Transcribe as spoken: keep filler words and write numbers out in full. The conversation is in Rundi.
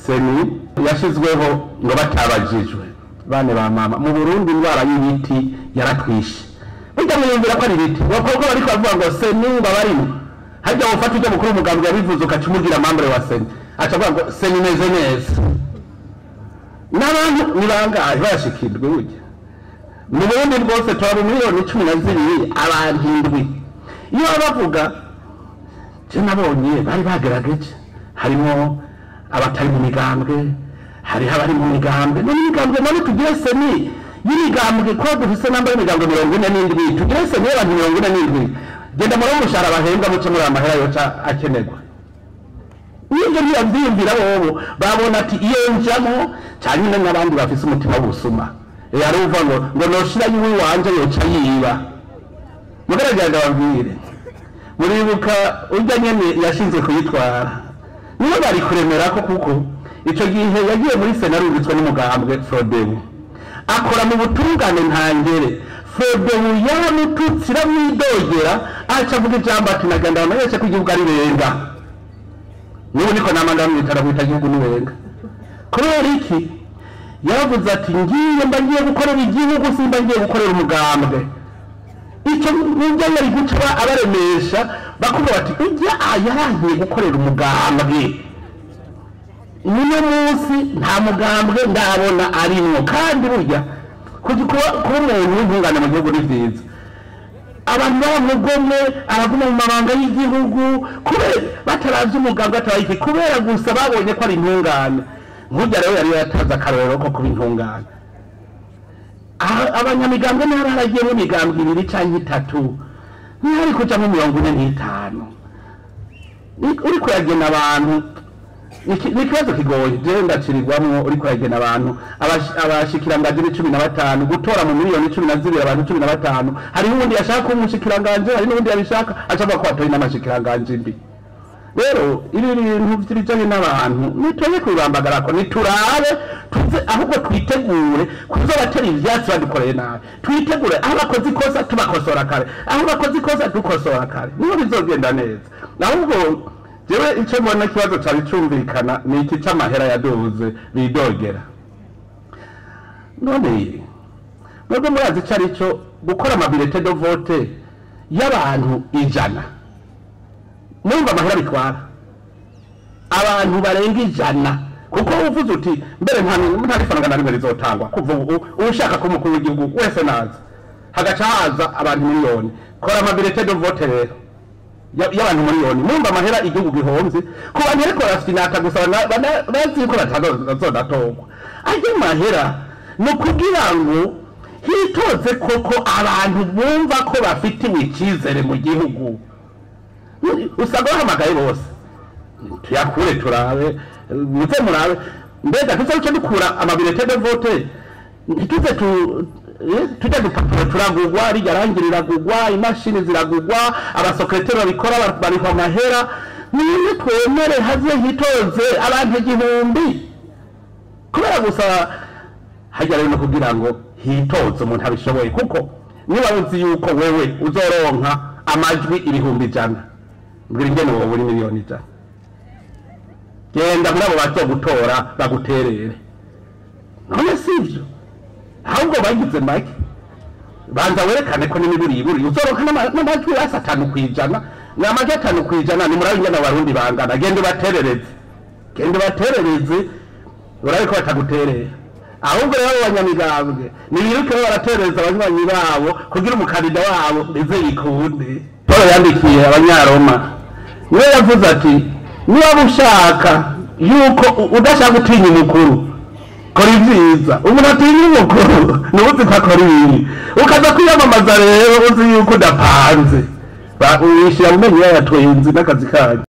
seni yashizweho ngo batabajijwe bane ba mama mu Burundi indwara y'ibiti yaratwishe bijya mwiyumvira ko ari ibiti bakobwa bariko bavuga ngo seni babarimo hajya ufata ujya mukuru umugambwe yabivuze ukacumugira amambure wa seni aca avuga ngo seni imeze neza n'abantu nibangaye bashikirwe burya mu Burundi rwose turaba miliyoni cumi na zibiri abantu indwi iyo bavuga je nabonye bari bagerageje harimo abatari mu migambwe hari habari mu migambwe no migambwe none tugire seni y'imigambwe ko dufise namba y'imigambwe mirongo ine n'indwi tugire seni y'abantu mirongo ine n'indwi genda muri umushahara bahembwa muce muri amahera yoca akenerwa nibyo byiyumvira bobo babona ati iyo njamo cyane n'abandi bafise umutima w'ubusuma yari uva ngo ngo noshira yiwe wanje yoca yiba mugaragaza babwire muribuka urya nyene yashinzwe kuyitwara niyo bari kuremera ko kuko ico gihe yagiye muri sena rubitswe n'umugambwe Frodebu akora mu butungane ntangere Frodebu yamututsira mwidogera aca avuga ijambo ati naganda bamenyeshe ko igihugu ari benga niwe niko namanda mwitara mwita igihugu niwenga kubera iki yavuze ati ngiye mba ngiye gukorera igihugu simba ngiye gukorera umugambwe icyo nibyo yari guca abaremesha bakuvuga ati ujya ayarangiye gukorera umugambwe niyo munsi nta mugambwe ndabona arimwo kandi burya kuba umuntu w'intungane mu gihugu ni vyiza abantu bamugomwe abaguma mu mabanga y'igihugu kubera bataravye umugambwe atarayiki kubera gusa babonye ko ari intungane burya rero yari yataza akarorero ko kuba intungane abanyamigambwe n'abaragiye mu migambwe ibiri canke itatu ntihari kuja mu mirongo ine n'itanu uriko yagena abantu nikibazo kigoye je ndacirirwamwo uriko yagena abantu abashikiranganji cumi na batanu gutora mu miliyoni cumi na zibiri abantu cumi na batanu hari uwundi yashaka umushikiranganje hari n'uwundi yabishaka acavuga ko atoye n'amashikiranganje mbi rero ibi bintu vy'ibijanye n'abantu nitoye kwibambagara ko niturabe tuze ahubwo twitegure kuzobatera ivyatsi badukoreye nabi twitegure aho bakoze ikosa tubakosora kare aho bakoze ikosa dukosora kare niho bizogenda neza ahubwo jewe ico mbona kibazo cari cumvikana ni iki c'amahera yaduze bidogera none mwebwe murazi cari co gukora amabirete de vote y'abantu ijana numva amahera bitwara abantu barenga ijana kuko uvuze uti mbere nta nta faranga na rimwe rizotangwa kuva ushaka ko umukuru w'igihugu wese naza hagaca haza abantu miliyoni kora amabirete de vote rero y'abantu miliyoni numva amahera igihugu gihomvye ku bantu ariko barafinata gusa bazi ko batazodatogwa ayo mahera no kugira ngo hitoze koko abantu bumva ko bafitiwe icizere mu gihugu usanga bahamagaye bose tuyakure turabe muze murabe mbega tuze cyo dukura amabirete de vote ntituze tu tujya dupapuro turagugwa rigarangirira gugwa imashini ziragugwa abasekretari babikora bariho amahera niyo twemere haze hitoze abantu igihumbi kubera gusa hajya rero kugira ngo hitoze umuntu abishoboye kuko niba uzi yuko wewe uzoronka amajwi ibihumbi ijana mbwira ingene wowe uri miliyoni ijana genda muri abo bazo gutora baguterere none sivyo ahubwo bagize make banza werekane ko n'imibiri iburi uzoronka n'amajwi yasa atanu kwijana n'amajwi atanu kwijana ni muri ingene abarundi bangana gende baterereze gende baterereze urabe ko bataguterera ahubwo rero abanyamigambwe nibiruke baratereza abanywanyi babo kugira umukandida wabo bize bikunde Paul yandikiye abanyaroma niwe yavuze ati niba ushaka yuko udashaka gutinya umukuru kora ivyiza umuntu atinya umukuru nubuzi ntakora ibi ukaza kwiyamamaza rero uzi yuko udapanze wishira mu menyo yatwenzi n'akazi kaje